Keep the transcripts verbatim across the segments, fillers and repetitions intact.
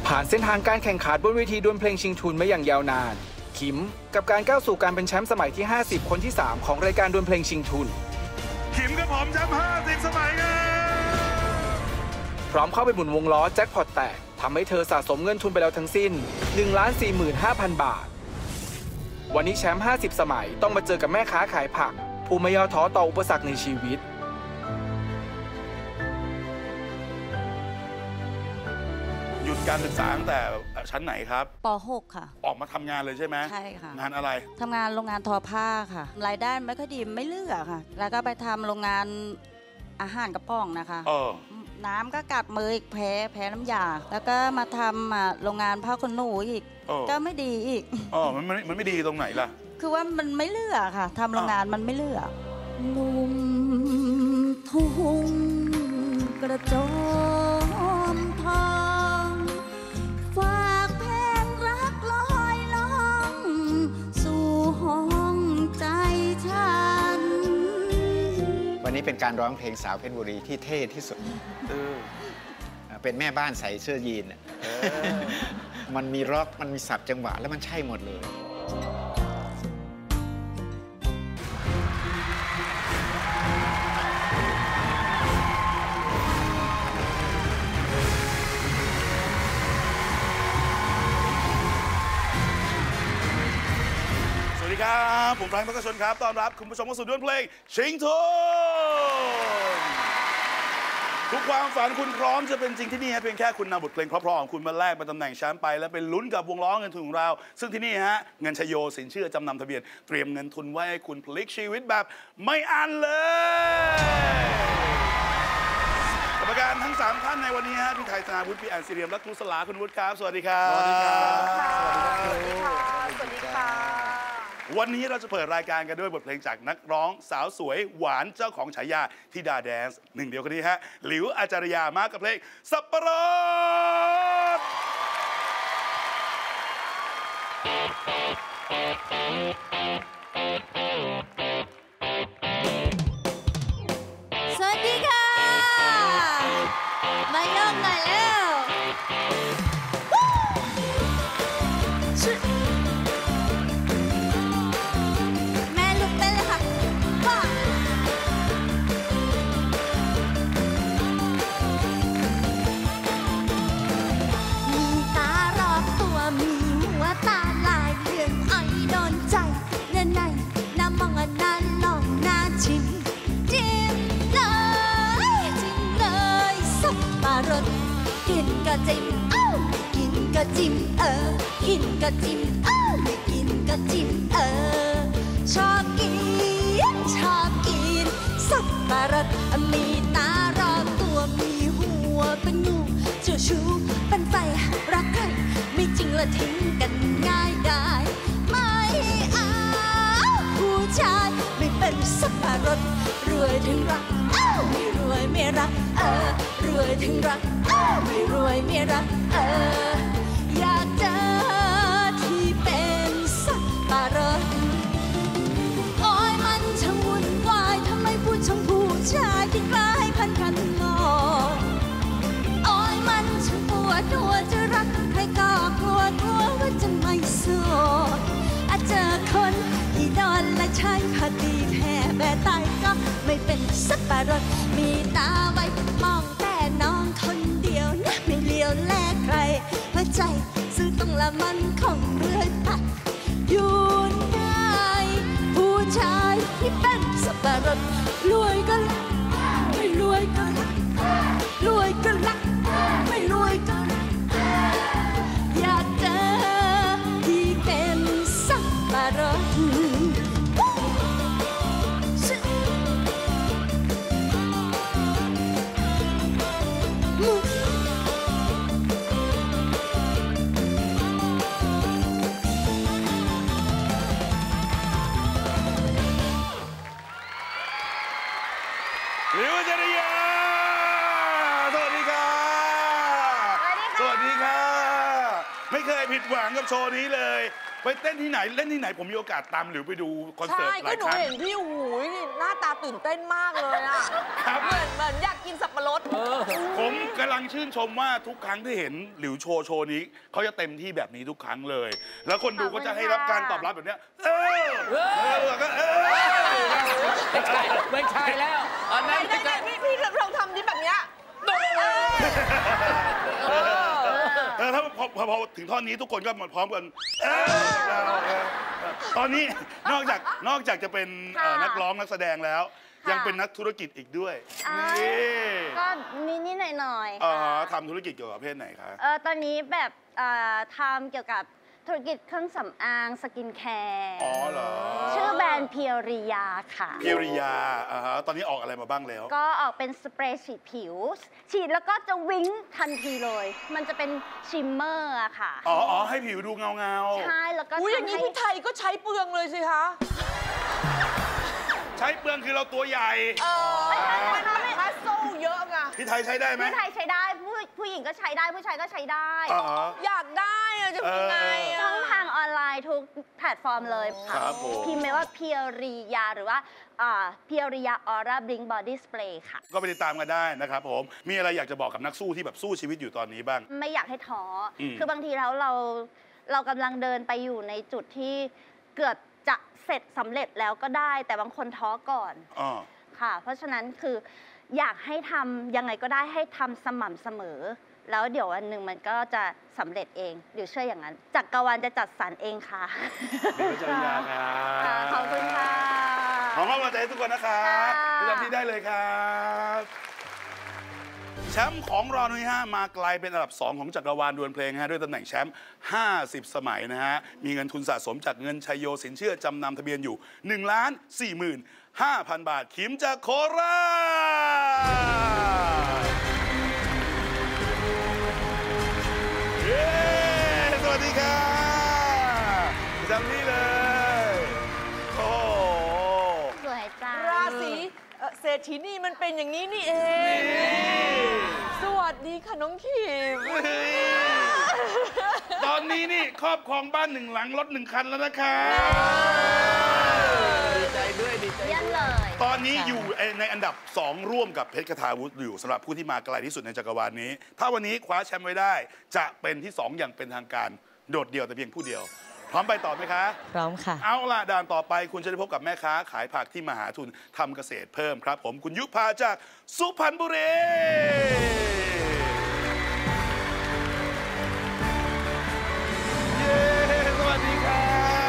ผ่านเส้นทางการแข่งขันบนเวทีดวลเพลงชิงทุนมาอย่างยาวนานคิมกับการก้าวสู่การเป็นแชมป์สมัยที่ห้าสิบคนที่สามของรายการดวลเพลงชิงทุนคิมกับผมแชมป์ห้าสิบสมัยกันพร้อมเข้าไปหมุนวงล้อแจ็คพอตแตกทำให้เธอสะสมเงินทุนไปแล้วทั้งสิ้น หนึ่งล้านสี่หมื่นห้าพัน บาทวันนี้แชมป์ห้าสิบสมัยต้องมาเจอกับแม่ค้าขายผักผู้ไม่ย่อท้อต่ออุปสรรคในชีวิตหยุดการศึกษาตั้งแต่ชั้นไหนครับป หก ค่ะออกมาทำงานเลยใช่ไหมใช่ค่ะงานอะไรทำงานโรงงานทอผ้าค่ะรายได้ไม่ค่อยดีไม่เลือกค่ะแล้วก็ไปทำโรงงานอาหารกระป๋องนะคะเออน้ำก็กัดมืออีกแพ้แพ้น้ำยาแล้วก็มาทำโรงงานผ้าขนหนูอีกก็ไม่ดีอีกอ๋อมันมันไม่ดีตรงไหนล่ะคือว่ามันไม่เลือกค่ะทำโรงงานมันไม่เลือกนุ่มทุ่งกระโจมทองฝากเพลงรักลอยล่องสู่ห้องใจฉันวันนี้เป็นการร้องเพลงสาวเพชรบุรีที่เท่ที่สุดเป็นแม่บ้านใส่เสื้อยีนมันมีร็อกมันมีสับจังหวะแล้วมันใช่หมดเลยสวัสดีครับผมแฟรงค์ พักชนครับต้อนรับคุณผู้ชมเข้าสู่ดวลเพลงชิงทุนทุกความฝันคุณพร้อมจะเป็นจริงที่นี่ฮะเพียงแค่คุณนำบทเพลงเพราะๆของคุณมาแลกเป็นตำแหน่งแชมป์ไปและเป็นลุ้นกับวงล้อเงินทุนของเราซึ่งที่นี่ฮะเงินชโยสินเชื่อจำนำทะเบียนเตรียมเงินทุนไว้ให้คุณพลิกชีวิตแบบไม่อั้นเลยกรรมการทั้งสามท่านในวันนี้ฮะพี่ไทยธนาวุฒิพี่แอนซีเรียมและครูสลาคุณวุฒิครับสวัสดีครับสวัสดีครับสวัสดีค่ะสวัสดีค่ะวันนี้เราจะเปิดรายการกันด้วยบทเพลงจากนักร้องสาวสวยหวานเจ้าของฉายาธิดาแดนซ์หนึ่งเดียวกันนี้ฮะหลิวอาจารยามากับเพลงสับปะรดสวัสดีค่ะมาย่องหน่อยแล้วกินก็จิ้มเอ้ากินก็จิ้มเออกินก็จิ้มเอ้าไม่กินก็จิ้มเออชอบกินชอบกินสับปะรดมีตารอบตัวมีหัวเป็นงูเจ้าชู้เป็นไฟรักใครไม่จริงละทิ้งกันง่ายได้ไม่เอาผู้ชายไม่เป็นสับปะรดรวยถึงรักเอ้าไม่รวยไม่รักเออรวยถึงรักไม่รวยไม่รักเอออยากเจอที่เป็นสับปะรดโอ้ยมันช่างวุ่นวายทำไมผู้ชมผู้ชายที่กล้าให้พันกันงอโอ้ยมันช่างปวดหัวจะรักใครก็กลัวกลัวว่าจะไม่โสดอาจเจอคนที่นอนและใช้คดีแพ้แบตายก็ไม่เป็นสับปะรดมีตาไว้มองแต่น้องคนเดียวนะไม่เลี้ยวแลใครเพราะใจซึ่งต้องละมันของเรื่อยไปอยู่ไหนผู้ชายที่เป็นสับปะรดรวยก็รักไม่รวยก็รักรวยก็รักไม่รวยก็รักอยากเจอที่เป็นสับปะรดหลิวอาจารยาสวัสดีค่ะสวัสดีค่ะไม่เคยผิดหวังกับโชว์นี้เลยไปเต้นที่ไหนเล่นที่ไหนผมมีโอกาสตามหรือไปดูคอนเสิใช่ร์ตหก็ลายหนูครั้งเห็นพี่หูยนี่หน้าตาตื่นเต้นมากเลยอ่ะครับเหมือนเหมือนอยากกินสับปะรดผมกำลังชื่นชมว่าทุกครั้งที่เห็นหลิวโชว์โชว์นี้เขาจะเต็มที่แบบนี้ทุกครั้งเลย แล้วคนดูก็จะให้รับการตอบรับแบบเนี้ยเออเออก็เออไม่ใช่ไม่ใช่แล้วอันไหนนั้นไหนไหนพี่พี่เราทำนี่แบบเนี้ยเออถ้าพอพอพอถึงท่อนนี้ทุกคนก็มาพร้อมกันเออเออตอนนี้นอกจากนอกจากจะเป็นเอ่อนักร้องนักแสดงแล้ว ยังเป็นนักธุรกิจอีกด้วยอ่านี่ก็นิดๆหน่อยๆอ๋อค่ะทำธุรกิจเกี่ยวกับประเภทไหนคะเออตอนนี้แบบเอ่อทำเกี่ยวกับธุรกิจเครื่องสำอางสกินแคร์อ๋อเหรอชื่อแบรนด์เพียริยาค่ะเพียริยาอ่าฮะตอนนี้ออกอะไรมาบ้างแล้วก็ออกเป็นสเปรย์ฉีดผิว ฉีดแล้วก็จะวิ้งทันทีเลย มันจะเป็นชิมเมอร์อะค่ะอ๋ออ๋อให้ผิวดูเงาเงาๆใช่แล้วก็อุ้ยอย่างนี้ทำให้พี่ไทยก็ใช้เปลืองเลยสิคะใช้เปลืองคือเราตัวใหญ่เออมันมันพัสโซเยอะไงพี่ไทยใช้ได้ไหมผู้ชายใช้ได้ผู้ผู้หญิงก็ใช้ได้ผู้ชายก็ใช้ได้อ๋ออยากได้อะจะเป็นไงอะช่องทางออนไลน์ทุกแพลตฟอร์มเลยค่ะครับผมพิมพ์ไปว่าเพียริยาหรือว่าเพียริยาออร่าบลิงบอดี้สเปรย์ค่ะก็ไปติดตามกันได้นะครับผม มีอะไรอยากจะบอกกับนักสู้ที่แบบสู้ชีวิตอยู่ตอนนี้บ้างไม่อยากให้ท้ออมคือบางทีแล้วเราเรากำลังเดินไปอยู่ในจุดที่เกือบจะเสร็จสำเร็จแล้วก็ได้ แต่บางคนท้อก่อนอ๋อค่ะ เพราะฉะนั้นคืออยากให้ทำยังไงก็ได้ให้ทำสม่ำเสมอ แล้วเดี๋ยววันหนึ่งมันก็จะสำเร็จเองเดี๋ยวเชื่ออย่างนั้นจักรวาลจะจัดสรรเองค่ะเดี๋ยวจะยาครัค่ะบขอบคุณค่ะขอบคุณกำลังใจให้ทุกคนนะครับค่ะประจำที่ได้เลยครับแชมป์ของเรานี่ฮะมาไกลเป็นอันดับสองของจักรวาลดวลเพลงฮะด้วยตำแหน่งแชมป์ห้าสิบสมัยนะฮะมีเงินทุนสะสมจากเงินชัยโยสินเชื่อจำนำทะเบียนอยู่หนึ่งล้านสี่หมื่นห้าพันบาทขิมจากโคราชเย้สวัสดีครับประจำที่เลยโอ้สวยจังราศีเอ่อเศรษฐีนี่มันเป็นอย่างนี้นี่เอง สวัสดีค่ะน้องขิมตอนนี้นี่ครอบครองบ้านหนึ่งหลังรถหนึ่งคันแล้วนะคะดีใจด้วยดีใจเยี่ยมเลยตอนนี้อยู่ในอันดับสองร่วมกับเพชรคทาวุฒิอยู่สำหรับผู้ที่มาไกลที่สุดในจักรวาลนี้ ถ้าวันนี้คว้าแชมป์ไว้ได้ จะเป็นที่สองอย่างเป็นทางการโดดเดี่ยวแต่เพียงผู้เดียว พร้อมไปต่อไหมคะพร้อมค่ะเอาล่ะด่านต่อไปคุณจะได้พบกับแม่ค้าขายผักที่มาหาทุนทำเกษตรเพิ่มครับ ผมคุณยุพาจากสุพรรณบุรีเย้สวัสดีค่ะ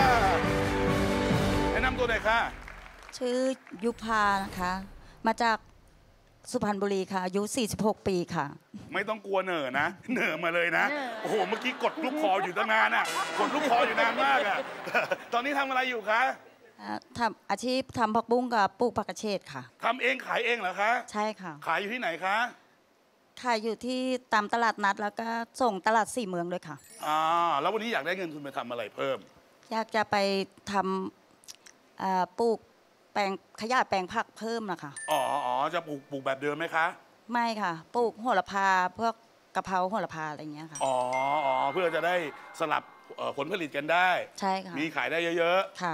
แนะนำตัวหน่อยค่ะชื่อยุพานะคะ มาจากสุพรรณบุรีค่ะ อายุ สี่สิบหก ปีค่ะไม่ต้องกลัวเหน่อนะ เหน่อมาเลยนะ โอ้โห เมื่อกี้กดลูกคออยู่ตั้งนานอ่ะ กดลูกคออยู่นานมากอ่ะ ตอนนี้ทำอะไรอยู่คะอ่าทำอาชีพทำผักบุ้งกับปลูกผักกระเฉดค่ะทำเองขายเองเหรอคะใช่ค่ะขายอยู่ที่ไหนคะขายอยู่ที่ตามตลาดนัดแล้วก็ส่งตลาดสี่เมืองด้วยค่ะอ่า แล้ววันนี้อยากได้เงินทุนไปทำอะไรเพิ่มอยากจะไปทำอ่าปลูกแปลงขยายแปลงผักเพิ่มนะคะอ๋ออ๋อจะปลูกปลูกแบบเดิมไหมคะไม่ค่ะ ปลูกโหระพาพวกกะเพราโหระพาอะไรอย่างเงี้ยค่ะอ๋ออ๋อเพื่อจะได้สลับเอ่อผลผลิตกันได้ใช่ค่ะมีขายได้เยอะค่ะ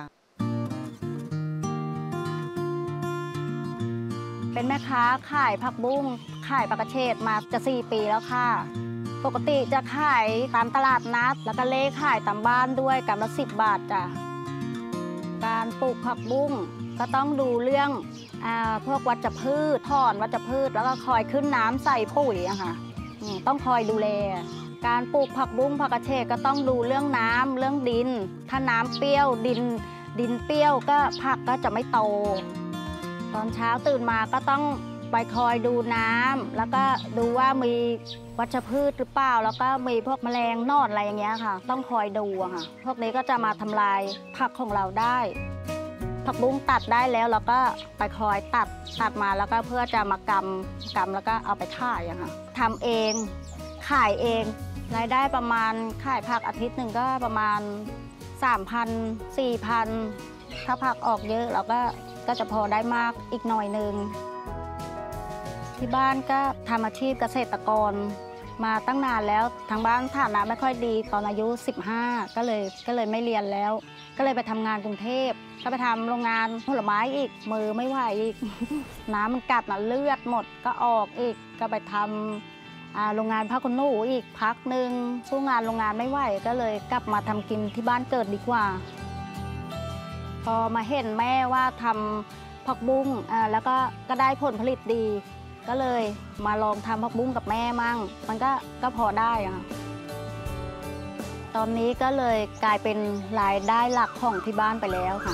เป็นแม่ค้าขายผักบุ้งขายผักกระเฉดมาจะสี่ปีแล้วค่ะ ปกติจะขายตามตลาดนัด แล้วก็เล่ขายตามบ้านด้วยกำละสิบบาทจ้ะ การปลูกผักบุ้งก็ต้องดูเรื่องอาพวกวัชพืชถอนวัชพืชแล้วก็คอยขึ้นน้ำใส่ปุ๋ยอะค่ะอืมต้องคอยดูแล การปลูกผักบุ้งผักกระเฉดก็ต้องดูเรื่องน้ำเรื่องดิน ถ้าน้ำเปรี้ยวดิน ดินเปรี้ยวก็ผักก็จะไม่โต ตอนเช้าตื่นมาก็ต้องไปคอยดูน้ำแล้วก็ดูว่ามีวัชพืชหรือเปล่า แล้วก็มีพวกแมลงนอดอะไรอย่างเงี้ยค่ะ ต้องคอยดูอะค่ะ พวกนี้ก็จะมาทำลายผักของเราได้ ผักบุ้งตัดได้แล้วเราก็ไปคอยตัดตัดมาแล้วก็เพื่อจะมากำกำแล้วก็เอาไปขายอะค่ะทำเองขายเองรายได้ประมาณขายผักอาทิตย์หนึ่งก็ประมาณ สามพัน สี่พัน ถ้าผักออกเยอะเราก็ก็จะพอได้มากอีกหน่อยหนึ่งที่บ้านก็ทำอาชีพเกษตรกรมาตั้งนานแล้วทางบ้านฐานะไม่ค่อยดีตอนอายุสิบห้าก็เลยก็เลยไม่เรียนแล้ว ก็เลยไปทำงานกรุงเทพก็ไปทำโรงงานผลไม้อีกมือไม่ไหวอีก น้ำมันกัดนะเลือดหมดก็ออกอีกก็ไปทำโรงงานผ้าขนหนูอีกพักหนึ่งสู้งานโรงงานไม่ไหวก็เลยกลับมาทำกินที่บ้านเกิดดีกว่าพอมาเห็นแม่ว่าทำผักบุ้งแล้วก็ก็ได้ผลผลิตดีก็เลยมาลองทำผักบุ้งกับแม่มั่งมันก็ก็พอได้อะตอนนี้ก็เลยกลายเป็นรายได้หลักของที่บ้านไปแล้วค่ะ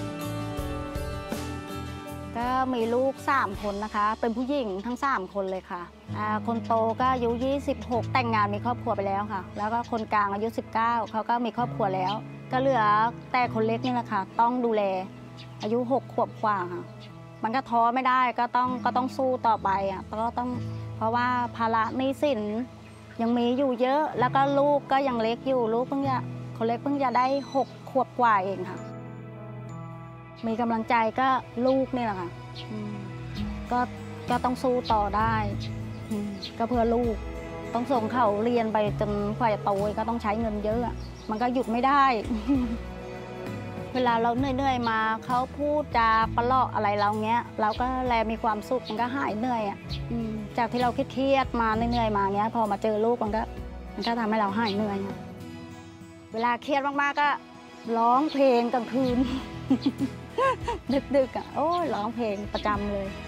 ก็มีลูกสามคนนะคะเป็นผู้หญิงทั้งสามคนเลยค่ะคนโตก็อายุยี่สิบหกแต่งงานมีครอบครัวไปแล้วค่ะแล้วก็คนกลางอายุสิบเก้าเขาก็มีครอบครัวแล้วก็เหลือแต่คนเล็กนี่แหละค่ะต้องดูแลอายุหกขวบกว่าค่ะมันก็ท้อไม่ได้ก็ต้องก็ต้องสู้ต่อไปอ่ะก็ต้องเพราะว่าภาระหนี้สินยังมีอยู่เยอะแล้วก็ลูกก็ยังเล็กอยู่ลูกเพิ่งจะคนเล็กเพิ่งจะได้หกขวบกว่าเองค่ะมีกำลังใจก็ลูกนี่แหละค่ะก็ก็ต้องสู้ต่อได้ก็เพื่อลูกต้องส่งเขาเรียนไปจนกว่าจะโตก็ต้องใช้เงินเยอะมันก็หยุดไม่ได้ เวลาเราเหนื่อยๆมาเขาพูดจาปะเลาะอะไรเราเงี้ยเราก็แลมีความสุขมันก็หายเหนื่อยอ่ะจากที่เราเครียดๆมาเหนื่อยๆมาเงี้ยพอมาเจอลูกมันก็มันก็ทำให้เราหายเหนื่อยเวลาเครียดมากๆก็ร้องเพลงกลางคืน ดึกๆอ่ะโอ้ยร้องเพลงประจำเลย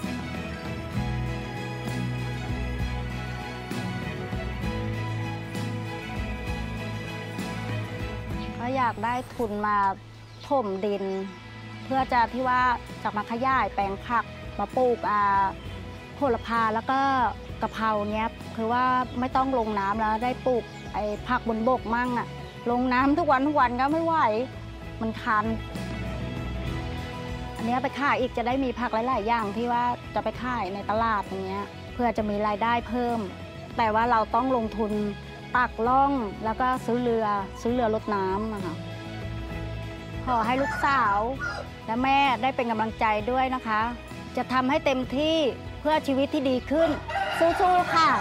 ก็อยากได้ทุนมาถมดินเพื่อจะที่ว่าจะมาขยายแปลงผักมาปลูกโหระพาแล้วก็กะเพราเนี้ยคือว่าไม่ต้องลงน้ำแล้วได้ปลูกไอ้ผักบนบกมั่งอะลงน้ำทุกวันทุกวันก็ไม่ไหวมันคันอันนี้ไปขายอีกจะได้มีผักหลายๆอย่างที่ว่าจะไปขายในตลาดอย่างเงี้ยเพื่อจะมีรายได้เพิ่มแต่ว่าเราต้องลงทุนตักล่องแล้วก็ซื้อเรือซื้อเรือรดน้ำนะคะขอให้ลูกสาวและแม่ได้เป็นกำลังใจด้วยนะคะจะทำให้เต็มที่เพื่อชีวิตที่ดีขึ้นสู้ๆค่ะ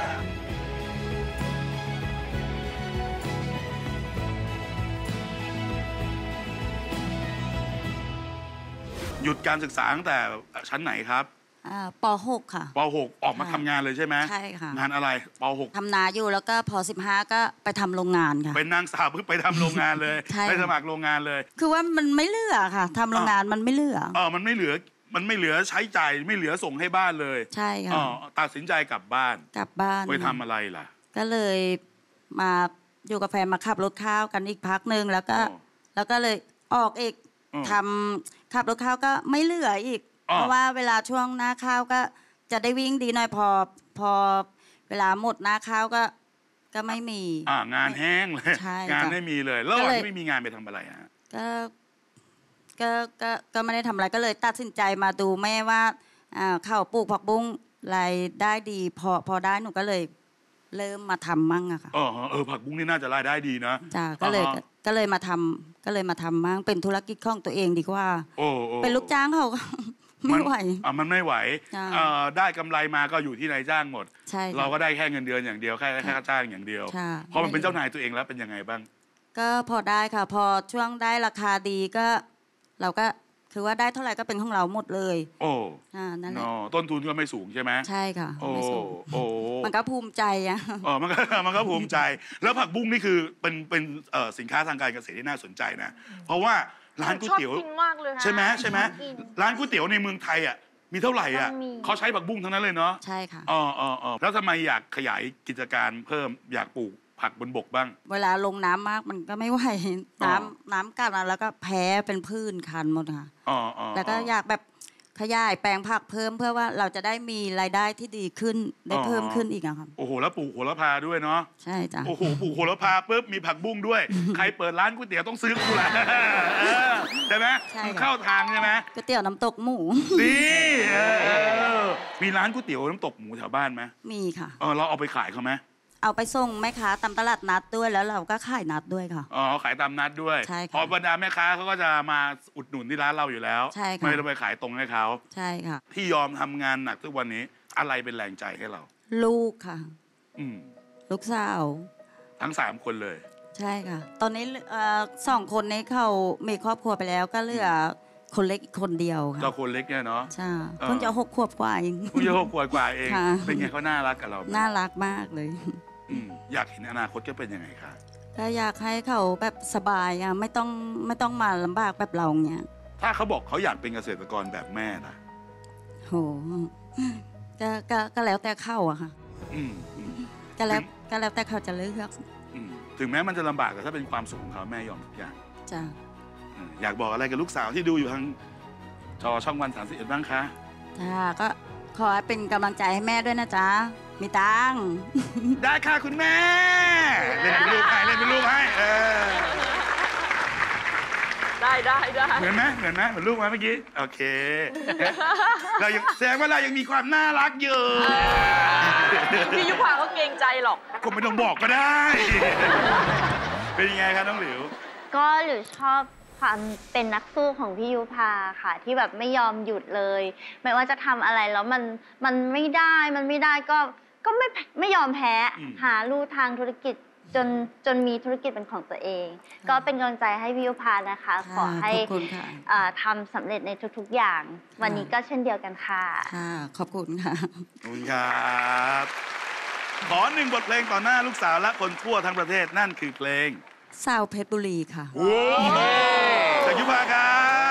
หยุดการศึกษาตั้งแต่ชั้นไหนครับป หก ค่ะป หก ออกมาทำงานเลยใช่ไหมใช่ค่ะงานอะไรป หกทำนาอยู่แล้วก็พอสิบห้าก็ไปทำโรงงานค่ะเป็นนางสาวเพิ่งไปทำโรงงานเลยไปสมัครโรงงานเลยคือว่ามันไม่เหลือค่ะทำโรงงานมันไม่เหลือเออมันไม่เหลือมันไม่เหลือใช้จ่ายไม่เหลือส่งให้บ้านเลยใช่ค่ะตัดสินใจกลับบ้านกลับบ้านไปทำอะไรล่ะก็เลยมาอยู่กับแฟนมาขับรถข้าวกันอีกพักหนึ่งแล้วก็แล้วก็เลยออกอีกทำขับรถข้าวก็ไม่เหลืออีกเพราะว่าเวลาช่วงหน้าข้าวก็จะได้วิ่งดีหน่อยพอพอเวลาหมดหน้าข้าวก็ก็ไม่มีอ่างานแห้งเลยงานไม่มีเลยแล้ววันที่ไม่มีงานไปทำอะไรฮะก็ก็ก็ก็ไม่ได้ทำอะไรก็เลยตัดสินใจมาดูแม่ว่าข้าวปลูกผักบุ้งรายได้ดีพอพอได้หนูก็เลยเริ่มมาทำมั่งอะค่ะเออเออผักบุ้งนี่น่าจะรายได้ดีนะจ้าก็เลยก็เลยมาทำก็เลยมาทำมั่งเป็นธุรกิจของตัวเองดีกว่าโอ้เป็นลูกจ้างเขาก็ไม่ไหวอ่ะมันไม่ไหวได้กำไรมาก็อยู่ที่นายจ้างหมดเราก็ได้แค่เงินเดือนอย่างเดียวแค่แค่ค่าจ้างอย่างเดียวพอมันเป็นเจ้านายตัวเองแล้วเป็นยังไงบ้างก็พอได้ค่ะพอช่วงได้ราคาดีก็เราก็คือว่าได้เท่าไหร่ก็เป็นของเราหมดเลยโอ้อ่านั่นแหละต้นทุนก็ไม่สูงใช่ไหมใช่ค่ะไม่สูงโอ้มันก็ภูมิใจอ่ะอ๋อมันก็มันก็ภูมิใจแล้วผักบุ้งนี่คือเป็นเป็นสินค้าทางการเกษตรที่น่าสนใจนะเพราะว่าร้านก๋วยเตี๋ยวใช่ไหมใช่ไหมร้านก๋วยเตี๋ยวในเมืองไทยอ่ะมีเท่าไหร่อ่ะเขาใช้ผักบุ้งทั้งนั้นเลยเนาะใช่ค่ะอ๋ออ๋อแล้วทำไมอยากขยายกิจการเพิ่มอยากปลูกผักบนบกบ้างเวลาลงน้ำมากมันก็ไม่ไหวน้ำน้ำกัดมาแล้วก็แพ้เป็นพื้นคันหมดค่ะอ๋ออ๋อแล้วก็อยากแบบขยายแปลงผักเพิ่มเพื่อว่าเราจะได้มีรายได้ที่ดีขึ้นได้เพิ่มขึ้นอีกอะครับโอ้โหแล้วปลูกโหระพาด้วยเนาะใช่จ้ะโอ้โหปลูกโหระพาปุ๊บมีผักบุ้งด้วยใครเปิดร้านก๋วยเตี๋ยวต้องซื้อกูละใช่ไหมเข้าทางใช่ไหมก๋วยเตี๋ยวน้ำตกหมูนี่มีร้านก๋วยเตี๋ยวน้ำตกหมูแถวบ้านไหมมีค่ะเออเราเอาไปขายเขาไหมเอาไปส่งแม่ค้าตามตลาดนัดด้วยแล้วเราก็ขายนัดด้วยค่ะอ๋อขายตามนัดด้วยใช่ค่ะพอบรรดาแม่ค้าเขาก็จะมาอุดหนุนที่ร้านเราอยู่แล้วใช่ค่ะไม่ต้องไปขายตรงให้เขาใช่ค่ะที่ยอมทำงานหนักทุกวันนี้อะไรเป็นแรงใจให้เราลูกค่ะอืมลูกสาวทั้งสามคนเลยใช่ค่ะ ตอนนี้เอ่อสองคนนี้เขามีครอบครัวไปแล้วก็เหลือคนเล็กอีกคนเดียวค่ะเราคนเล็กเนี่ยเนาะใช่เพิ่งจะหกขวบกว่าเองผู้เยอะกว่ากว่าเองค่ะเป็นไงเขาน่ารักกับเราไหมน่ารักมากเลยอืมอยากเห็นอนาคตจะเป็นยังไงคะก็อยากให้เขาแบบสบายอ่ะไม่ต้องไม่ต้องมาลำบากแบบเราเนี้ยถ้าเขาบอกเขาอยากเป็นเกษตรกรแบบแม่นะโหก็ก็ก็แล้วแต่เขาอะค่ะอืมอืมก็แล้วก็แล้วแต่เขาจะเลือกอืมถึงแม้มันจะลำบากแต่ถ้าเป็นความสุขของเขาแม่ยอมทุกอย่างจ้ะอืมอยากบอกอะไรกับลูกสาวที่ดูอยู่ทางจอช่องวันสามสิบเอ็ดบ้างคะจ้าก็ขอให้เป็นกำลังใจให้แม่ด้วยนะจ๊ะมีตังค์ได้ค่ะคุณแม่เล่นเป็นลูกให้เล่นเป็นลูกให้เออได้ได้ได้เหมือนไหมเหมือนไหมเหมือนลูกไหมเมื่อกี้โอเคเรายังแสดงว่าเรายังมีความน่ารักอยู่พี่ยุพาเขาเกรงใจหรอกก็ไม่ต้องบอกก็ได้ เป็นยังไงครับน้องหลิวก็หรือชอบความเป็นนักสู้ของพี่ยุพาค่ะ ที่แบบไม่ยอมหยุดเลย ไม่ว่าจะทำอะไรแล้วมันมันไม่ได้มันไม่ได้ก็ก็ไม่ไม่ยอมแพ้อืมหาลู่ทางธุรกิจจนจนมีธุรกิจเป็นของตัวเอง ก็เป็นกำลังใจให้พี่ยุพานะคะ ขอให้ขอบคุณค่ะอ่าทำสำเร็จในทุกๆอย่าง วันนี้ก็เช่นเดียวกันค่ะค่ะขอบคุณค่ะขอบคุณครับขอหนึ่งบทเพลงต่อหน้าลูกสาวและคนทั่วทั้งประเทศนั่นคือเพลงสาวเพชรบุรีค่ะโอ้จากยุพาครับ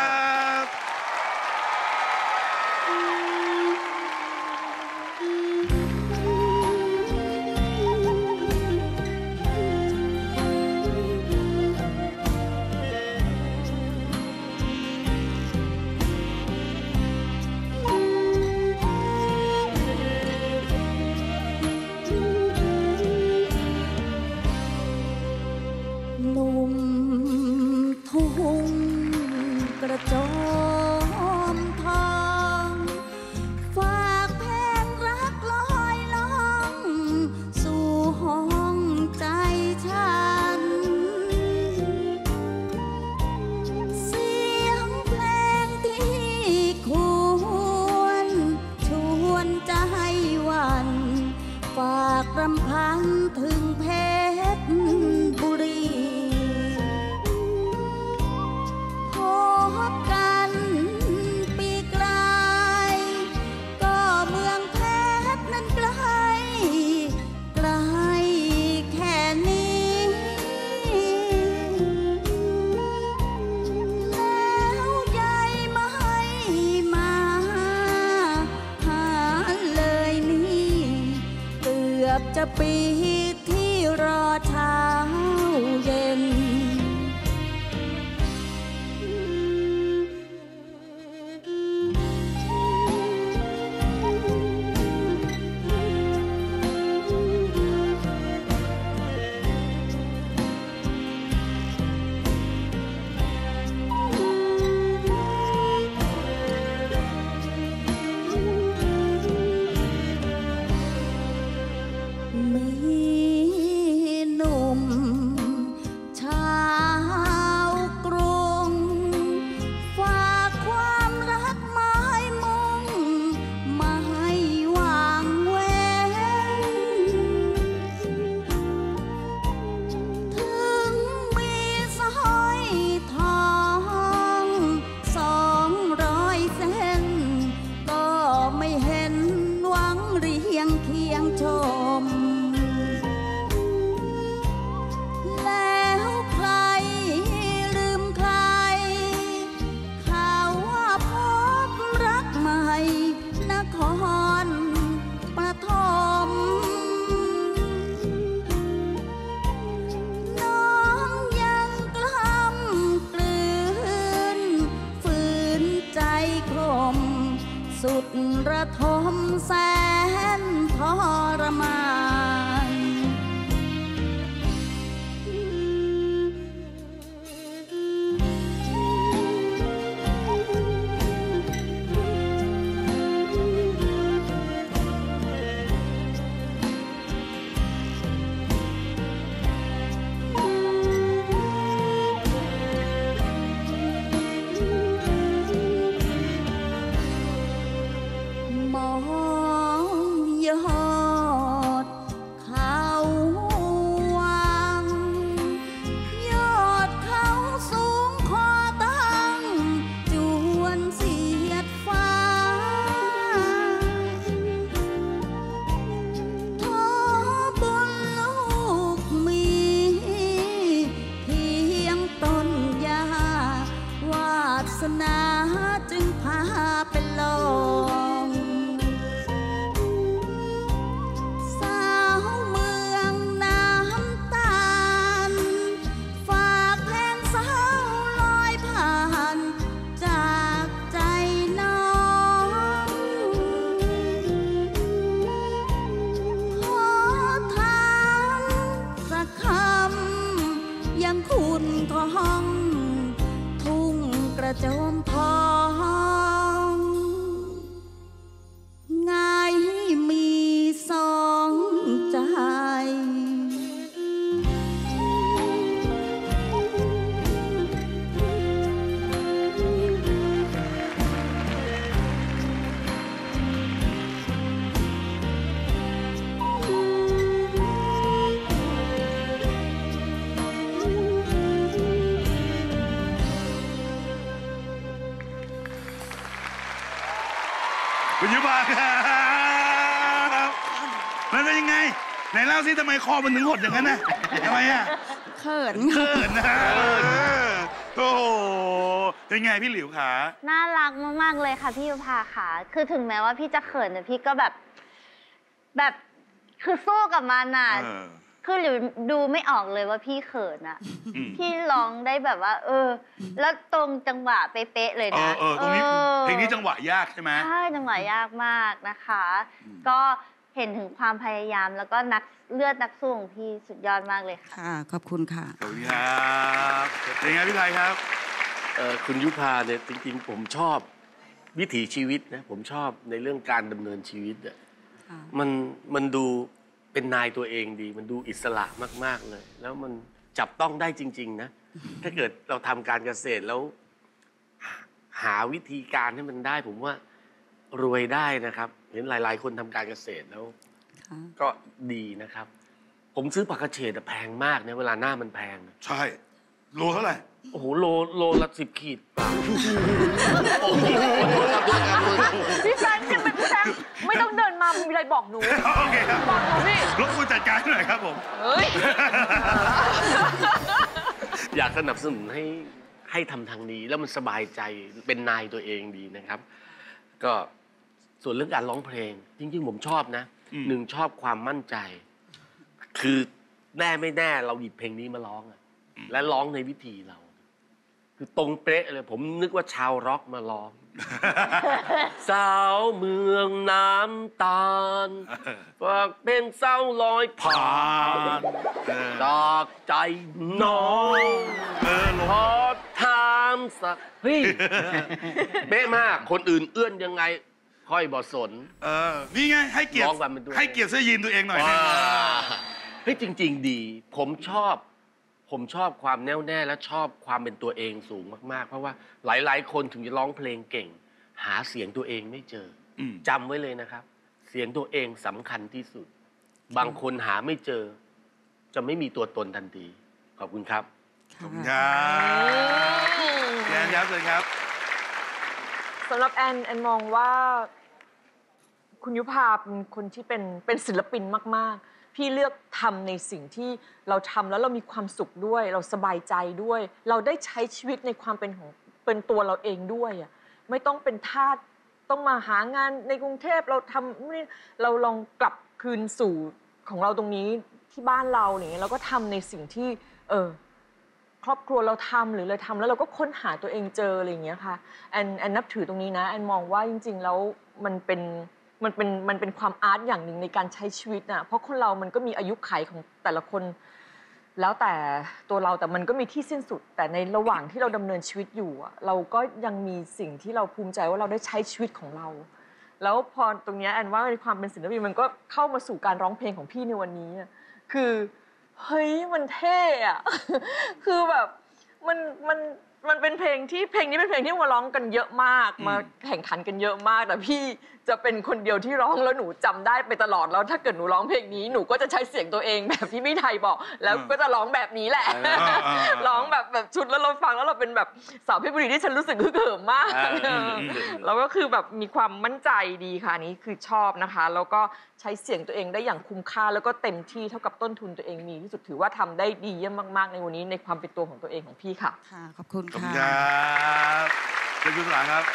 หนุ่มทุ่งกระโจมทองฝากเพลงรักลอยล่องสู่ห้องใจฉัน เสียงเพลงที่ควรชวนใจหวันฝากรำพันถึงเพชรบุรี พบกันปีไกลก็เมืองเพชรนั้นไกลไกลแค่นี้ แล้วยายไม่มาหาเลยนี่ เกือบจะปีที่รอเช้าเย็น มีหนุ่มชาวกรุงฝากความรักไม้มุ่งมาให้วางเว้น ถึงมีสร้อยทองสองร้อยเส้น ก็ไม่เห็นหวังเรียงเคียงชม แล้วใครลืมใครข่าวว่าพบรักใหม่นครปฐม น้องยังกล้ำกลืนฝืนใจคม สุดระทมแสนทรมาน มองยอดเขายุพาครับแล้วเป็นยังไงไหนเล่าสิทำไมคอมันถึงหดอย่างนั้นนะทำไมอ่ะเขินเขินนะโอ้โหเป็นไงพี่หลิวขาน่ารักมากๆเลยค่ะพี่ยุพาค่ะคือถึงแม้ว่าพี่จะเขินแต่พี่ก็แบบแบบคือสู้กับมันน่ะคือหลิวดูไม่ออกเลยว่าพี่เขินอ่ะพี่ร้องได้แบบว่าเออแล้วตรงจังหวะเป๊ะๆเลยนะเออตรงนี้เพลงนี้จังหวะยากใช่ไหมใช่จังหวะยากมากนะคะก็เห็นถึงความพยายามแล้วก็นักเลือดนักสู้ของพี่สุดยอดมากเลยค่ะค่ะขอบคุณค่ะขอบคุณครับเป็นไงพี่ไทยครับเออคุณยุพาเนี่ยจริงๆผมชอบวิถีชีวิตนะผมชอบในเรื่องการดำเนินชีวิตอ่ะมันมันดูเป็นนายตัวเองดีมันดูอิสระมากๆเลยแล้วมันจับต้องได้จริงๆนะถ้าเกิดเราทำการเกษตรแล้วหาวิธีการให้มันได้ผมว่ารวยได้นะครับเห็นหลายๆคนทำการเกษตรแล้วก็ดีนะครับผมซื้อผักกระเฉดแพงมากเนี่ยเวลาหน้ามันแพงใช่โลเท่าไหร่โอ้โหโลโลละสิบขีดพี่แซมยังเป็นพี่แซมไม่ต้องเดินมามีอะไรบอกหนูโอเคครับบอกหนูพี่รบกวนจัดการหน่อยครับผมเฮ้ยอยากสนับสนุนให้ให้ทำทางนี้แล้วมันสบายใจเป็นนายตัวเองดีนะครับก็ส่วนเรื่องการร้องเพลงจริงๆผมชอบนะหนึ่งชอบความมั่นใจคือแน่ไม่แน่เราหยิบเพลงนี้มาร้องและร้องในวิธีเราคือตรงเป๊ะเลยผมนึกว่าชาวร็อกมาร้องสาวเมืองน้ำตาลฝากเป็นเศร้าลอยผ่านจากใจน้องขอถามสักเฮ้ยเป๊ะมากคนอื่นเอื้อนยังไงค่อยบอสนเออนี่ไงให้เกียรติให้เกียรติเสื้อยีนตัวเองหน่อยเฮ้ยจริงๆดีผมชอบผมชอบความแน่วแน่และชอบความเป็นตัวเองสูงมากๆเพราะว่าหลายๆคนถึงจะร้องเพลงเก่งหาเสียงตัวเองไม่เจอจำไว้เลยนะครับเสียงตัวเองสำคัญที่สุดบางคนหาไม่เจอจะไม่มีตัวตนทันทีขอบคุณครับขอบคุณครับแอนยับเลยครับสำหรับแอนแอนมองว่าคุณยุพาเป็นคนที่เป็นเป็นศิลปินมากๆพี่เลือกทำในสิ่งที่เราทำแล้วเรามีความสุขด้วยเราสบายใจด้วยเราได้ใช้ชีวิตในความเป็นของเป็นตัวเราเองด้วยอ่ะไม่ต้องเป็นทาสต้องมาหางานในกรุงเทพเราทำนี่เราลองกลับคืนสู่ของเราตรงนี้ที่บ้านเราอย่างเงี้ยเราก็ทำในสิ่งที่เออครอบครัวเราทำหรือเราทำแล้วเราก็ค้นหาตัวเองเจออะไรอย่างเงี้ยค่ะแอนแอนนับถือตรงนี้นะแอนมองว่าจริงๆแล้วมันเป็นมันเป็นมันเป็นความอาร์ตอย่างหนึ่งในการใช้ชีวิตน่ะเพราะคนเรามันก็มีอายุขัยของแต่ละคนแล้วแต่ตัวเราแต่มันก็มีที่สิ้นสุดแต่ในระหว่างที่เราดำเนินชีวิตอยู่เราก็ยังมีสิ่งที่เราภูมิใจว่าเราได้ใช้ชีวิตของเราแล้วพอตรงนี้แอนว่าในความเป็นศิลปินมันก็เข้ามาสู่การร้องเพลงของพี่ในวันนี้คือเฮ้ยมันเท่อะคือแบบมันมันมันเป็นเพลงที่เพลงนี้เป็นเพลงที่มาร้องกันเยอะมากมาแข่งขันกันเยอะมากแต่พี่จะเป็นคนเดียวที่ร้องแล้วหนูจำได้ไปตลอดแล้วถ้าเกิดหนูร้องเพลงนี้หนูก็จะใช้เสียงตัวเองแบบที่พี่ไทยบอกแล้วก็จะร้องแบบนี้แหละร้องแบบแบบชุดแล้วเราฟังแล้วเราเป็นแบบสาวเพชรบุรีที่ฉันรู้สึกฮึกเหิมมากแล้วก็คือแบบมีความมั่นใจดีค่ะนี้คือชอบนะคะแล้วก็ใช้เสียงตัวเองได้อย่างคุ้มค่าแล้วก็เต็มที่เท่ากับต้นทุนตัวเองมีที่สุดถือว่าทำได้ดีเยี่ยมมากๆในวันนี้ในความเป็นตัวของตัวเองของพี่ค่ะค่ะขอบคุณค่ะครับเป็นคุณสลาครับ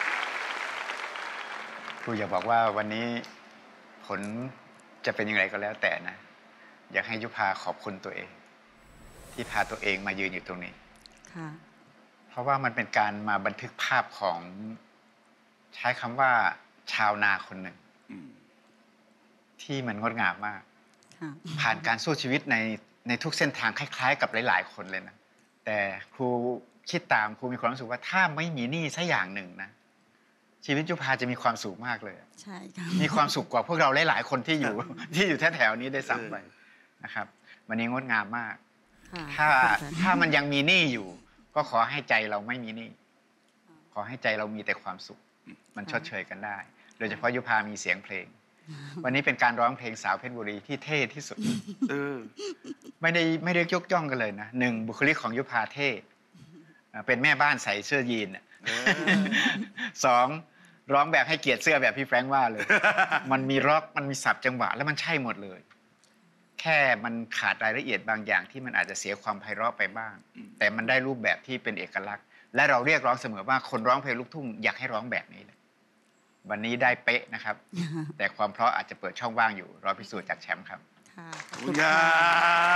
ครูอยากบอกว่าวันนี้ผลจะเป็นอย่างไรก็แล้วแต่นะอยากให้ยุพาขอบคุณตัวเองที่พาตัวเองมายืนอยู่ตรงนี้ค่ะเพราะว่ามันเป็นการมาบันทึกภาพของใช้คำว่าชาวนาคนหนึ่งที่มันงดงามมากผ่านการสู้ชีวิตในในทุกเส้นทางคล้ายๆกับหลายๆคนเลยนะแต่ครูคิดตามครูมีความรู้สึกว่าถ้าไม่มีหนี้สักอย่างหนึ่งนะชีวิตยุพาจะมีความสุขมากเลยใช่ค่ะมีความสุขกว่าพวกเราหลายๆคนที่อยู่ที่อยู่แถวๆนี้ได้ซ้ำไปนะครับวันนี้งดงามมากถ้าถ้ามันยังมีหนี้อยู่ก็ขอให้ใจเราไม่มีหนี้ขอให้ใจเรามีแต่ความสุขมันชดเชยกันได้โดยเฉพาะยุพามีเสียงเพลงวันนี้เป็นการร้องเพลงสาวเพชรบุรีที่เท่ที่สุดไม่ได้ไม่ได้ยกย่องกันเลยนะหนึ่งบุคลิกของยุพาเท่เป็นแม่บ้านใส่เสื้อยีนสองร้องแบบให้เกียรติเสื้อแบบพี่แฟรงค์ว่าเลย มันมีร็อกมันมีสับจังหวะแล้วมันใช่หมดเลย แค่มันขาดรายละเอียดบางอย่างที่มันอาจจะเสียความไพเราะไปบ้างแต่มันได้รูปแบบที่เป็นเอกลักษณ์และเราเรียกร้องเสมอว่าคนร้องเพลงลูกทุ่งอยากให้ร้องแบบนี้เลยวันนี้ได้เป๊ะนะครับ แต่ความเพราะอาจจะเปิดช่องว่างอยู่รอพิสูจน์จากแชมป์ครับขอบคุณครับ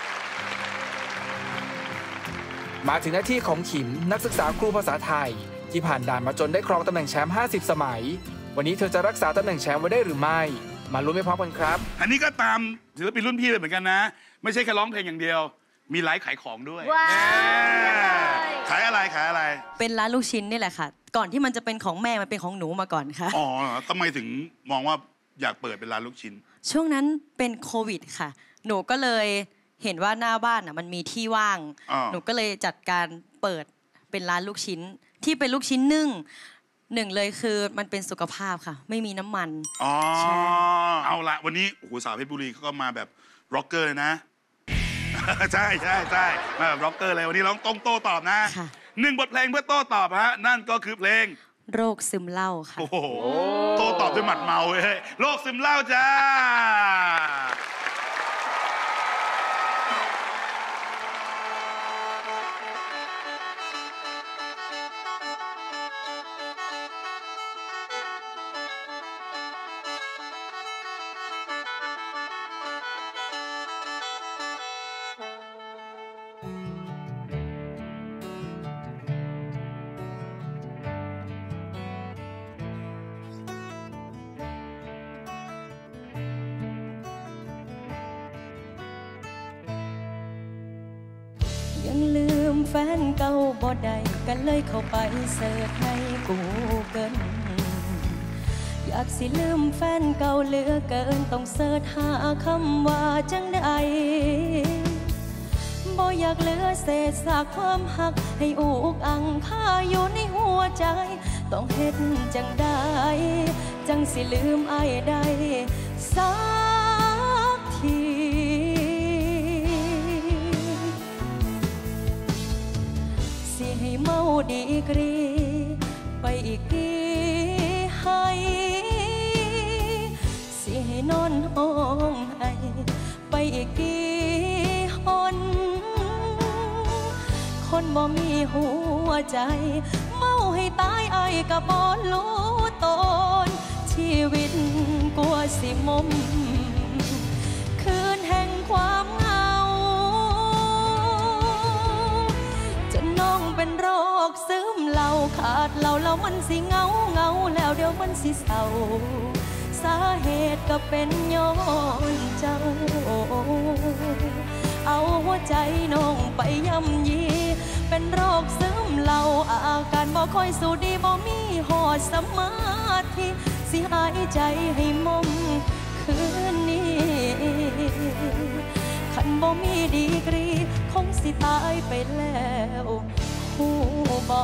มาถึงหน้าที่ของขิมนักศึกษาครูภาษาไทยที่ผ่านด่านมาจนได้ครองตำแหน่งแชมป์ห้าสิบสมัยวันนี้เธอจะรักษาตำแหน่งแชมป์ไว้ได้หรือไม่มาลุ้นไปพร้อมกันครับอันนี้ก็ตามศิลปินรุ่นพี่เลยเหมือนกันนะไม่ใช่แค่ร้องเพลงอย่างเดียวมีไลฟ์ขายของด้วยขายอะไรขายอะไรเป็นร้านลูกชิ้นนี่แหละค่ะก่อนที่มันจะเป็นของแม่มันเป็นของหนูมาก่อนค่ะอ๋อทำไมถึงมองว่าอยากเปิดเป็นร้านลูกชิ้นช่วงนั้นเป็นโควิดค่ะหนูก็เลยเห็นว่าหน้าบ้านอ่ะมันมีที่ว่างหนูก็เลยจัดการเปิดเป็นร้านลูกชิ้นที่เป็นลูกชิ้นนึ่งหนึ่งเลยคือมันเป็นสุขภาพค่ะไม่มีน้ำมันอ๋อเอาละวันนี้โอ้โหสาวเพชรบุรีเขาก็มาแบบร็อกเกอร์เลยนะใช่ใช่ใช่มาแบบร็อกเกอร์เลยวันนี้ร้องต้องโต้ตอบนะหนึ่งบทเพลงเพื่อโต้ตอบฮะนั่นก็คือเพลงโรคซึมเศร้าค่ะโอ้โหโต้ตอบด้วยหมัดเมาเว้ยโรคซึมเศร้าจ้ายังลืมแฟนเก่าบ่ได้กันเลยเข้าไปเสิร์ชให้กูเกินอยากสิลืมแฟนเก่าเหลือเกินต้องเสิร์ชหาคำว่าจังใดบ่อยากเหลือเศษซากความหักให้อุกอังคาอยู่ในหัวใจต้องเฮ็ดจังใดจังสิลืมอ้ายได้สักทีสิให้เมาดีกรีไปอีกกี่ให้สิให้นอนห้องให้ไปอีกกี่หนคนบ่มีหัวใจเมาให้ตายไอ้กะบ่รู้ตนชีวิตกลัวสิมมคืนแห่งความเหงาจนน้องเป็นโรคซึมเหล้าขาดเหล้าแล้วมันสิเหงาเหงาแล้วเดี๋ยวมันสิเศร้าสาเหตุก็เป็นย้อนเจ้าเอาหัวใจน้องไปย่ำยีเป็นโรคซึมเหล้าอาการบ่ค่อยสู้ดีบ่มีหอดสมาธิสิหายใจให้มมคืนนี้คันบ่มีดีกรีคงสิตายไปแล้วหูบ่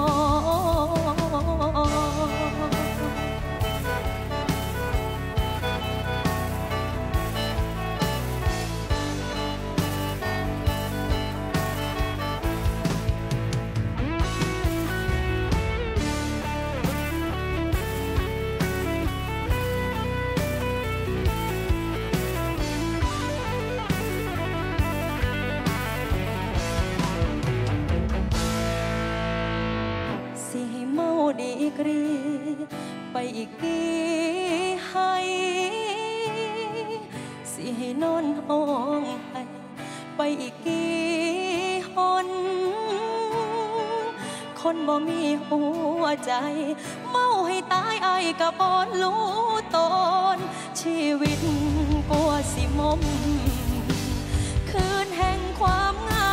ดีกรีไปอีกกี่ให้สิให้นอนห้องให้ไปอีกกี่หนคนบ่มีหัวใจเมาให้ตายไอ้กะบ่รู้ตนชีวิตกลัวสิมมคืนแห่งความเหงา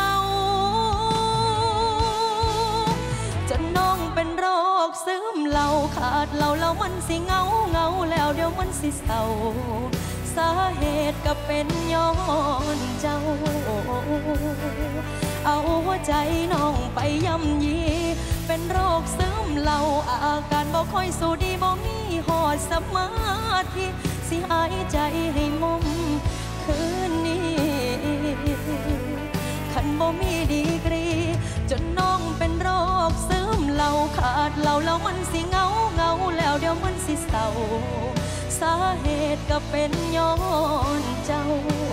จนน้องเป็นโรคซึมเหล้าขาดเหล้าแล้วมันสิเหงาเหงาแล้วเดี๋ยวมันสิเศร้าสาเหตุก็เป็นย้อนเจ้าเอาหัวใจน้องไปย่ำยีเป็นโรคซึมเหล้าอาการบ่ค่อยสู้ดีบ่มีหอดสมาธิสิหายใจให้มมคืนนี้คันบ่มีดีกรีจนน้องเป็นโรคซึมเหล้าขาดเหล้าแล้วมันสิเหงาเหงาแล้วสาเหตุก็เป็นย้อนเจ้า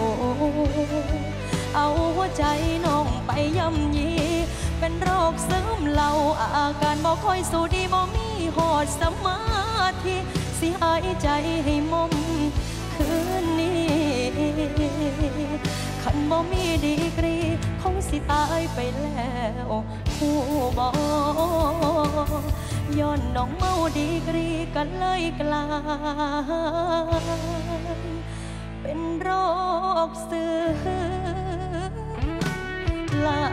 เอาหัวใจน้องไปย่ำยีเป็นโรคซึมเหล่าอาการบ่ค่อยสู้ดีบ่มีหอดสมาธิสิหายใจให้มมคืนนี้คันบ่มีดีกรีคงสิตายไปแล้วผู้บ่ย้อนน้องเมาดีกรีกันเลยกลายเป็นโรคซึมเหล่า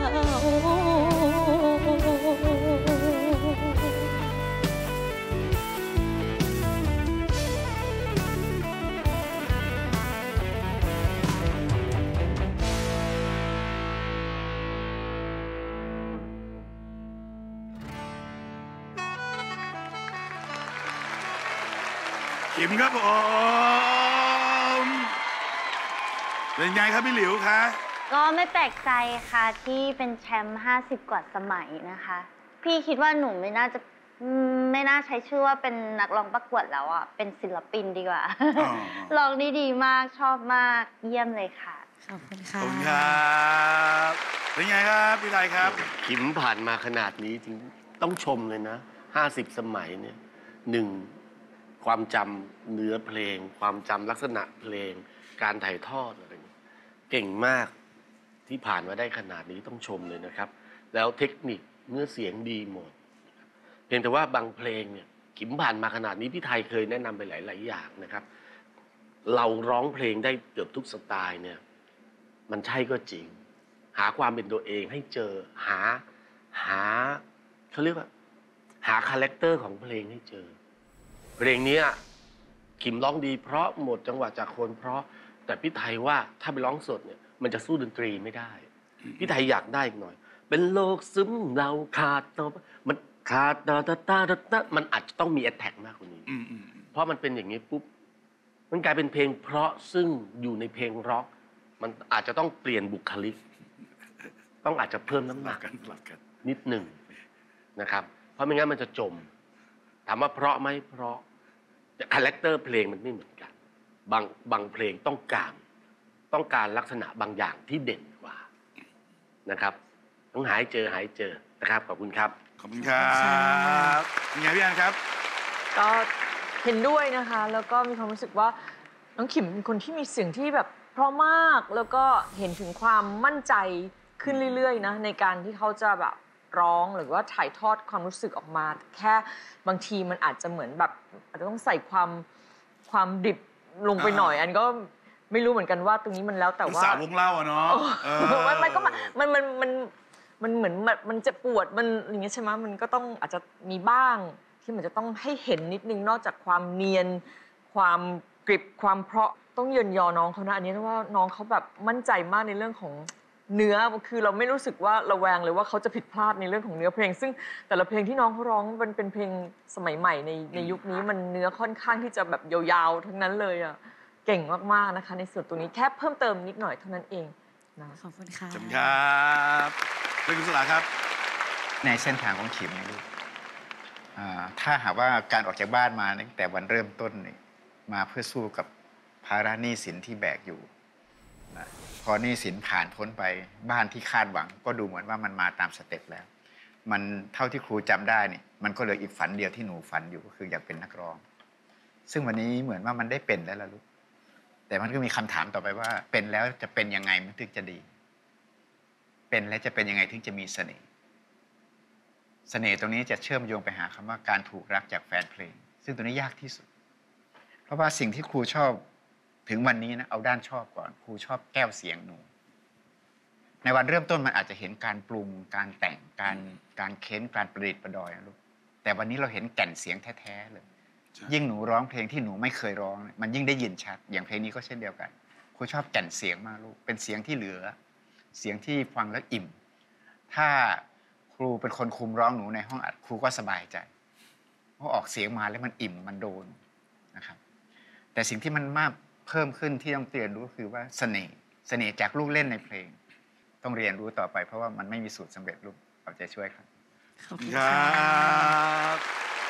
ขิมครับผมเป็นไงครับพี่หลิวคะก็ไม่แปลกใจค่ะที่เป็นแชมป์ห้าสิบกว่าสมัยนะคะ พี่คิดว่าหนูไม่น่าจะไม่น่าใช้ชื่อว่าเป็นนักร้องประกวดแล้วอ่ะเป็นศิลปินดีกว่าร้องได้ดีมากชอบมากเยี่ยมเลยค่ะขอบคุณค่ะขอบคุณครับเป็นไงครับพี่ไทยครับขิมผ่านมาขนาดนี้จริงต้องชมเลยนะห้าสิบสมัยเนี่ยหนึ่งความจำเนื้อเพลงความจำลักษณะเพลงการถ่ายทอดอะไรเก่งมากที่ผ่านมาได้ขนาดนี้ต้องชมเลยนะครับแล้วเทคนิคเนื้อเสียงดีหมดเพียงแต่ว่าบางเพลงเนี่ยขิมผ่านมาขนาดนี้พี่ไทยเคยแนะนำไปหลายๆอย่างนะครับเราร้องเพลงได้เกือบทุกสไตล์เนี่ยมันใช่ก็จริงหาความเป็นตัวเองให้เจอหาหาเขาเรียกว่าหาคาแรคเตอร์ของเพลงให้เจอเพลงนี้ขิมร้องดีเพราะหมดจังหวะจากคนเพราะแต่พี่ไทยว่าถ้าไปร้องสดเนี่ยมันจะสู้ดนตรีไม่ได้พี่ไทยอยากได้อีกหน่อยเป็นโลกซึมเราขาดต่อมันขาดตาตาตาตามันอาจจะต้องมีแอทแทกมากกว่านี้เพราะมันเป็นอย่างนี้ปุ๊บมันกลายเป็นเพลงเพราะซึ่งอยู่ในเพลงร็อกมันอาจจะต้องเปลี่ยนบุคลิกต้องอาจจะเพิ่มน้ำหนักนิดหนึ่งนะครับเพราะไม่งั้นมันจะจมถามว่าเพราะไหมเพราะแต่คาแรคเตอร์เพลงมันไม่เหมือนกันบางบางเพลงต้องการต้องการลักษณะบางอย่างที่เด่นกว่านะครับต้องหายเจอหายเจอนะครับขอบคุณครับขอบคุณครับยังไงพี่แอนครับก็เห็นด้วยนะคะแล้วก็มีความรู้สึกว่าน้องขิมเป็นคนที่มีเสียงที่แบบเพราะมากแล้วก็เห็นถึงความมั่นใจขึ้นเรื่อยๆนะในการที่เขาจะแบบร้องหรือว่าถ่ายทอดความรู้สึกออกมาแค่บางทีมันอาจจะเหมือนแบบอาจจะต้องใส่ความความดิบลงไปหน่อยอันก็ไม่รู้เหมือนกันว่าตรงนี้มันแล้วแต่ว่าสาววงเล่าอะเนาะมันก็มันมันมันมันเหมือนมันจะปวดมันอย่างเงี้ยใช่ไหมมันก็ต้องอาจจะมีบ้างที่มันจะต้องให้เห็นนิดนึงนอกจากความเนียนความกริบความเพราะต้องเยินยอน้องเขานะอันนี้เพราะว่าน้องเขาแบบมั่นใจมากในเรื่องของเนื้อคือเราไม่รู้สึกว่าระแวงเลยว่าเขาจะผิดพลาดในเรื่องของเนื้อเพลงซึ่งแต่ละเพลงที่น้องเขาร้องมันเป็นเพลงสมัยใหม่ในในยุคนี้มันเนื้อค่อนข้างที่จะแบบยาวๆทั้งนั้นเลยอ่ะเก่งมากๆนะคะในส่วนตรงนี้แค่เพิ่มเติมนิดหน่อยเท่านั้นเองนะขอบคุณค่ะขอบคุณครับเป็นคุณสลาครับในเส้นทางของขิมนี่ลูกถ้าหากว่าการออกจากบ้านมาตั้งแต่วันเริ่มต้นนี่มาเพื่อสู้กับภาระหนี้สินที่แบกอยู่นะพอหนี้สินผ่านพ้นไปบ้านที่คาดหวังก็ดูเหมือนว่ามันมาตามสเต็ปแล้วมันเท่าที่ครูจำได้นี่มันก็เหลืออีกฝันเดียวที่หนูฝันอยู่ก็คืออยากเป็นนักร้องซึ่งวันนี้เหมือนว่ามันได้เป็นแล้วล่ะลูกแต่มันก็มีคำถามต่อไปว่าเป็นแล้วจะเป็นยังไงมันถึงจะดีเป็นแล้วจะเป็นยังไงถึงจะมีเสน่ห์เสน่ห์ตรงนี้จะเชื่อมโยงไปหาคำว่าการถูกรักจากแฟนเพลงซึ่งตัวนี้ยากที่สุดเพราะว่าสิ่งที่ครูชอบถึงวันนี้นะเอาด้านชอบก่อนครูชอบแก้วเสียงหนูในวันเริ่มต้นมันอาจจะเห็นการปรุงการแต่งการการเค้นการประดิษฐ์ประดอยนะลูกแต่วันนี้เราเห็นแก่นเสียงแท้ๆเลยยิ่งหนูร้องเพลงที่หนูไม่เคยร้องมันยิ่งได้ยินชัดอย่างเพลงนี้ก็เช่นเดียวกันครูชอบแก่นเสียงมากลูกเป็นเสียงที่เหลือเสียงที่ฟังแล้วอิ่มถ้าครูเป็นคนคุมร้องหนูในห้องอัดครูก็สบายใจเพราะออกเสียงมาแล้วมันอิ่มมันโดนนะครับแต่สิ่งที่มันมากเพิ่มขึ้นที่ต้องเรียนรู้ก็คือว่าเสน่ห์เสน่ห์จากลูกเล่นในเพลงต้องเรียนรู้ต่อไปเพราะว่ามันไม่มีสูตรสำเร็จลูกเอาใจช่วยครับขอบคุณครับ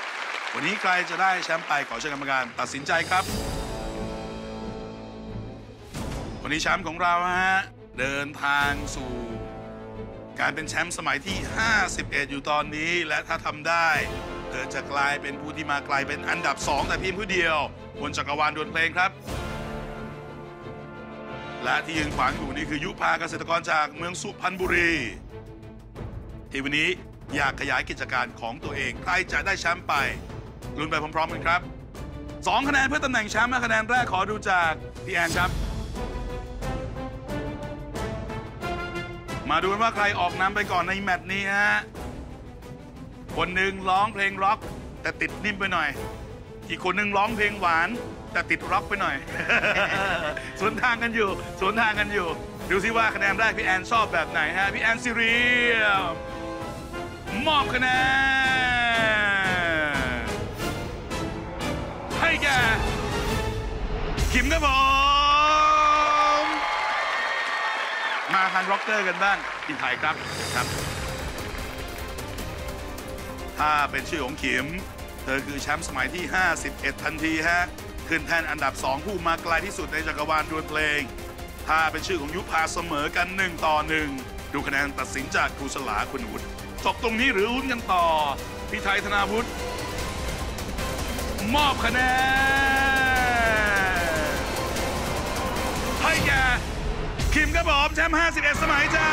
วันนี้ใครจะได้แชมป์ไปขอเชิญกรรมการตัดสินใจครับวันนี้แชมป์ของเราฮะเดินทางสู่การเป็นแชมป์สมัยที่ห้าสิบเอ็ดอยู่ตอนนี้และถ้าทำได้เธอจะกลายเป็นผู้ที่มาไกลเป็นอันดับสองแต่เพียงผู้เดียวบนจักรวาลดวลเพลงครับและที่ยืนขวางอยู่นี่คือยุพาเกษตรกรจากเมืองสุพรรณบุรีที่วันนี้อยากขยายกิจการของตัวเองใครจะได้แชมป์ไปลุ้นไปพร้อมๆกันครับสองคะแนนเพื่อตำแหน่งแชมป์และคะแนนแรกขอดูจากพี่แอนครับมาดูกันว่าใครออกนำไปก่อนในแมตช์นี้ฮะคนหนึ่งร้องเพลงร็อกแต่ติดนิ่มไปหน่อยอีกคนหนึ่งร้องเพลงหวานแต่ติดร็อกไปหน่อย สวนทางกันอยู่สวนทางกันอยู่ดูซิว่าคะแนนแรกพี่แอนชอบแบบไหนฮะพี่แอนซิเรียมอบคะแนนให้แกขิมครับผมมาทางร็อกเกอร์กันบ้างพี่ไทยครับครับถ้าเป็นชื่อของขิมเธอคือแชมป์สมัยที่ห้าสิบเอ็ดทันทีฮะขึ้นแท่นอันดับสองผู้มาไกลที่สุดในจักรวาลดวลเพลงถ้าเป็นชื่อของยุพาเสมอกันหนึ่งต่อหนึ่งดูคะแนนตัดสินจากครูสลาคุณวุฒิจบตรงนี้หรือลุ้นกันต่อพี่ไทยธนาวุฒิมอบคะแนนให้แกขิมครับผมแชมป์ห้าสิบเอ็ดสมัยจ้า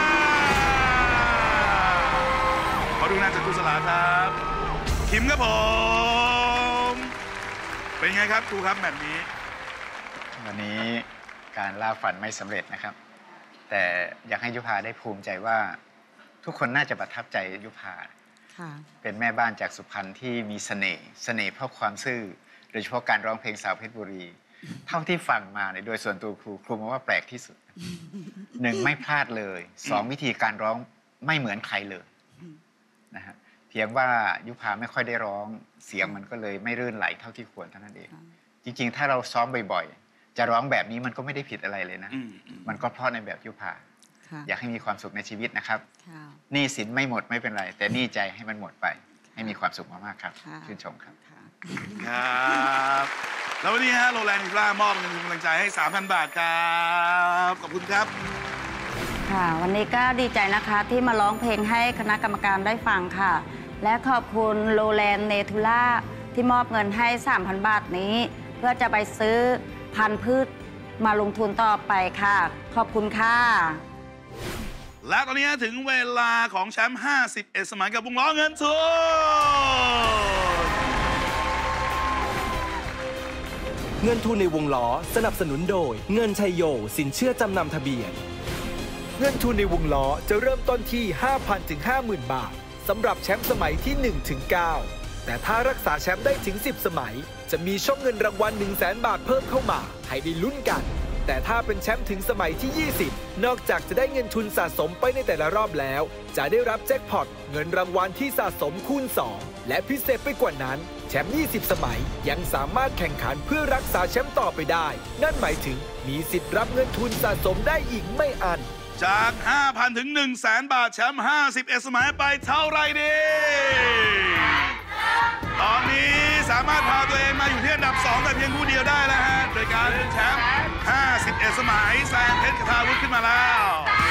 ขอดูคะแนนจากครูสลาครับขิมครับผมเป็นไงครับครูครับแบบนี้วันนี้การล่าฝันไม่สำเร็จนะครับแต่อยากให้ยุพาได้ภูมิใจว่าทุกคนน่าจะประทับใจยุพาเป็นแม่บ้านจากสุพรรณที่มีเสน่ห์เสน่ห์เพราะความซื่อโดยเฉพาะการร้องเพลงสาวเพชรบุรีเท่าที่ฟังมาในโดยส่วนตัวครูครูมองว่าแปลกที่สุดหนึ่งไม่พลาดเลยสองวิธีการร้องไม่เหมือนใครเลยนะฮะเพียงว่ายุพาไม่ค่อยได้ร้องเสียงมันก็เลยไม่รื่นไหลเท่าที่ควรเท่านั้นเองจริงๆถ้าเราซ้อมบ่อยๆจะร้องแบบนี้มันก็ไม่ได้ผิดอะไรเลยนะมันก็เพราะในแบบยุพาอยากให้มีความสุขในชีวิตนะครับหนี้สินไม่หมดไม่เป็นไรแต่หนี้ใจให้มันหมดไปให้มีความสุขมากๆครับชื่นชมครับครับแล้ววันนี้ฮะโรแลนด์อิสลามอบเงินกำลังใจให้ สามพัน บาทครับขอบคุณครับค่ะวันนี้ก็ดีใจนะคะที่มาร้องเพลงให้คณะกรรมการได้ฟังค่ะและขอบคุณโรแลนด์เนทูล่าที่มอบเงินให้ สามพัน บาทนี้เพื่อจะไปซื้อพันธุ์พืชมาลงทุนต่อไปค่ะขอบคุณค่ะและตอนนี้ถึงเวลาของแชมป์ห้าสิบเอ็ดสมัยกับวงล้อเงินทุนเงินทุนในวงล้อสนับสนุนโดยเงินชัยโยสินเชื่อจำนำทะเบียนเงินทุนในวงล้อจะเริ่มต้นที่ ห้าพัน ถึง ห้าหมื่น บาทสำหรับแชมป์สมัยที่ หนึ่ง ถึง เก้า แต่ถ้ารักษาแชมป์ได้ถึง สิบ สมัยจะมีช่องเงินรางวัล หนึ่งแสน บาทเพิ่มเข้ามาให้ได้ลุ้นกันแต่ถ้าเป็นแชมป์ถึงสมัยที่ ยี่สิบ นอกจากจะได้เงินทุนสะสมไปในแต่ละรอบแล้วจะได้รับแจ็คพอตเงินรางวัลที่สะสมคูณ สอง และพิเศษไปกว่านั้นแชมป์ ยี่สิบ สมัยยังสามารถแข่งขันเพื่อรักษาแชมป์ต่อไปได้นั่นหมายถึงมีสิทธิ์รับเงินทุนสะสมได้อีกไม่อั้นจาก ห้าพัน ถึง หนึ่งแสน บาทแชมป์ห้าสิบเอ็ดสมัยไปเท่าไรดีตอนนี้สามารถพาตัวเองมาอยู่ที่อันดับสองแต่เพียงผู้เดียวได้แล้วฮะโดยการเป็นแชมป์ห้าสิบเอ็ดสมัยแซงเพชรคทาวุฒิขึ้นมาแล้ว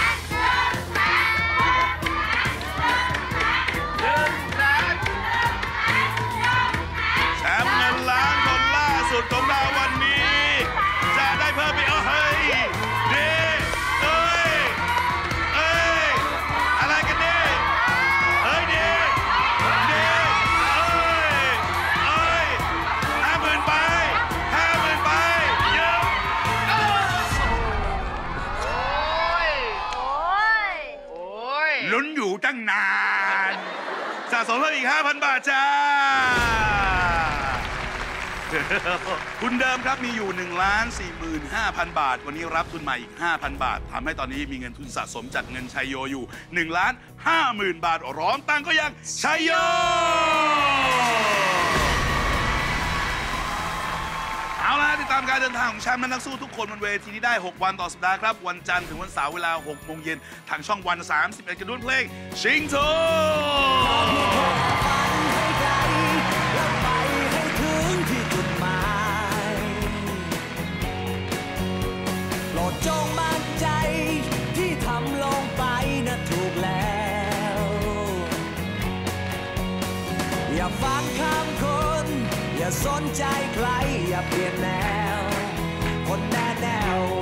แชมป์เงินล้านคนล่าสุดของเราวันนี้จะได้เพิ่มไปเฮ้ยดีเอ้ยเอ้ยอะไรกันดีเอ้ยดีดีเอ้ยเอ้ยห้าหมื่นไปห้าหมื่นไปเยอะโอ้ยโอ้ยโอ้ยลุ้นอยู่ตั้งนานสะสมเพิ่มอีก ห้าพัน บาทจ้าทุนเดิมครับมีอยู่ หนึ่งล้านสี่หมื่นห้าพัน บาทวันนี้รับทุนใหม่อีก ห้าพัน บาททำให้ตอนนี้มีเงินทุนสะสมจากเงินชัยโยอยู่ หนึ่งล้านห้าหมื่น บาทร้องตั้งก็ยังชัยโยเอาล่ะติดตามการเดินทางของแชมป์และนักสู้ทุกคนบนเวทีนี้ได้หกวันต่อสัปดาห์ครับวันจันทร์ถึงวันเสาร์เวลาหกโมงเย็นทางช่องวันสามสิบเอ็ดกระดุนเพลงชิงทุนอย่าสนใจใครอย่าเปลี่ยนแนวคนแน่แนว